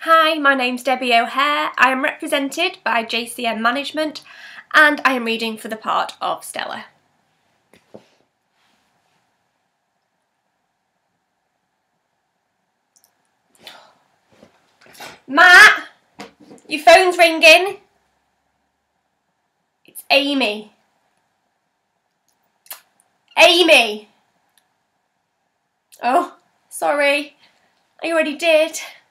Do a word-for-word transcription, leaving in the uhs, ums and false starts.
Hi, my name's Debbie O'Hare. I am represented by J C M Management and I am reading for the part of Stella. Matt, your phone's ringing. It's Amy. Amy! Oh, sorry. I already did.